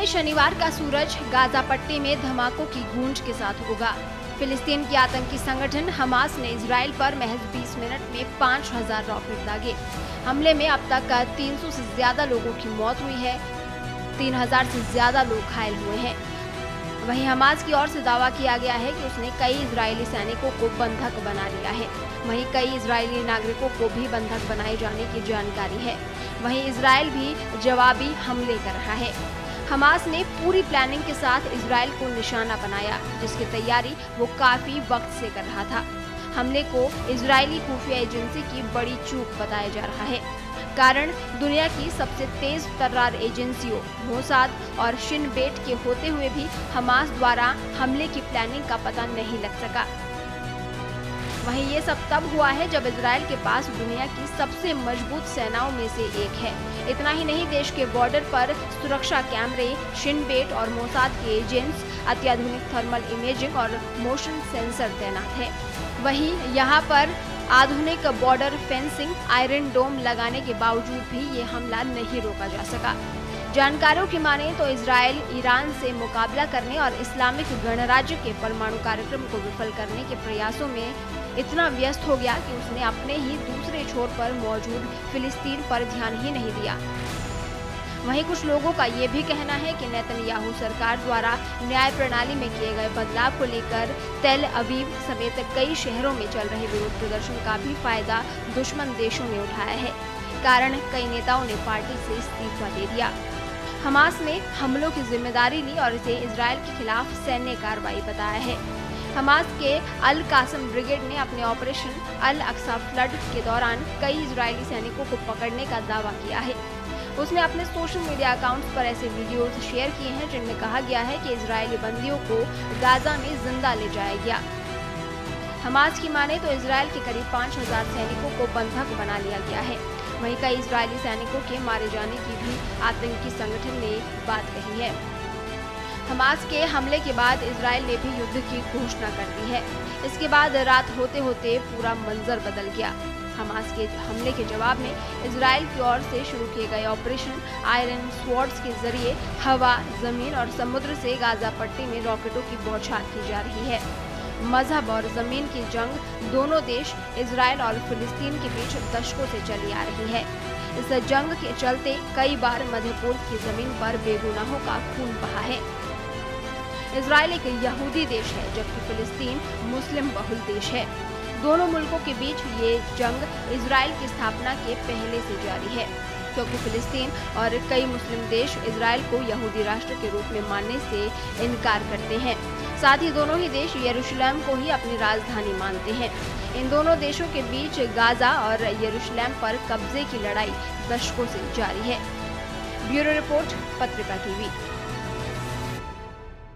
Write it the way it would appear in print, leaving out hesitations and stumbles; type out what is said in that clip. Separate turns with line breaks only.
शनिवार का सूरज गाजा पट्टी में धमाकों की गूंज के साथ उगा। फिलिस्तीन की आतंकी संगठन हमास ने इजराइल पर महज 20 मिनट में 5000 रॉकेट दागे। हमले में अब तक 300 से ज्यादा लोगों की मौत हुई है, 3000 से ज्यादा लोग घायल हुए हैं। वहीं हमास की ओर से दावा किया गया है कि उसने कई इजरायली सैनिकों को बंधक बना लिया है। वहीं कई इजरायली नागरिकों को भी बंधक बनाए जाने की जानकारी है। वहीं इजराइल भी जवाबी हमले कर रहा है। हमास ने पूरी प्लानिंग के साथ इजराइल को निशाना बनाया, जिसकी तैयारी वो काफी वक्त से कर रहा था। हमले को इजरायली खुफिया एजेंसी की बड़ी चूक बताया जा रहा है। कारण दुनिया की सबसे तेज तर्रार एजेंसियों मोसाद और शिन बेट के होते हुए भी हमास द्वारा हमले की प्लानिंग का पता नहीं लग सका। वहीं ये सब तब हुआ है जब इजराइल के पास दुनिया की सबसे मजबूत सेनाओं में से एक है। इतना ही नहीं, देश के बॉर्डर पर सुरक्षा कैमरे, शिन बेट और मोसाद के एजेंट्स, अत्याधुनिक थर्मल इमेजिंग और मोशन सेंसर तैनात है। वहीं यहाँ पर आधुनिक बॉर्डर फेंसिंग, आयरन डोम लगाने के बावजूद भी ये हमला नहीं रोका जा सका। जानकारों की माने तो इजराइल ईरान से मुकाबला करने और इस्लामिक गणराज्य के परमाणु कार्यक्रम को विफल करने के प्रयासों में इतना व्यस्त हो गया कि उसने अपने ही दूसरे छोर पर मौजूद फिलिस्तीन पर ध्यान ही नहीं दिया। वहीं कुछ लोगों का ये भी कहना है कि नेतन्याहू सरकार द्वारा न्याय प्रणाली में किए गए बदलाव को लेकर तेल अवीव समेत कई शहरों में चल रहे विरोध प्रदर्शन का भी फायदा दुश्मन देशों ने उठाया है। कारण कई नेताओं ने पार्टी से इस्तीफा दे दिया। हमास ने हमलों की जिम्मेदारी ली और इसे इजराइल के खिलाफ सैन्य कार्रवाई बताया है। हमास के अल कासम ब्रिगेड ने अपने ऑपरेशन अल अक्सा फ्लड के दौरान कई इजरायली सैनिकों को पकड़ने का दावा किया है। उसने अपने सोशल मीडिया अकाउंट्स पर ऐसे वीडियोस शेयर किए हैं जिनमें कहा गया है कि इजरायली बंदियों को गाजा में जिंदा ले जाया गया। हमास की माने तो इजराइल के करीब 5000 सैनिकों को बंधक बना लिया गया है। वहीं कई इजरायली सैनिकों के मारे जाने की भी आतंकी संगठन ने बात कही है। हमास के हमले के बाद इजराइल ने भी युद्ध की घोषणा कर दी है। इसके बाद रात होते होते पूरा मंजर बदल गया। हमास के हमले के जवाब में इजराइल की ओर से शुरू किए गए ऑपरेशन आयरन स्वॉर्ड्स के जरिए हवा, जमीन और समुद्र से गाजा पट्टी में रॉकेटों की बौछार की जा रही है। मजहब और जमीन की जंग दोनों देश इजराइल और फिलिस्तीन के बीच दशकों से चली आ रही है। इस जंग के चलते कई बार मध्यपूर्व की जमीन पर बेगुनाहों का खून बहा है। इजराइल एक यहूदी देश है जबकि फिलिस्तीन मुस्लिम बहुल देश है। दोनों मुल्कों के बीच ये जंग इजराइल की स्थापना के पहले से जारी है, क्योंकि फिलिस्तीन और कई मुस्लिम देश इजराइल को यहूदी राष्ट्र के रूप में मानने से इनकार करते हैं। साथ ही दोनों ही देश यरूशलेम को ही अपनी राजधानी मानते हैं। इन दोनों देशों के बीच गाजा और यरूशलेम पर कब्जे की लड़ाई दशकों से जारी है। Bureau report, Patrika TV.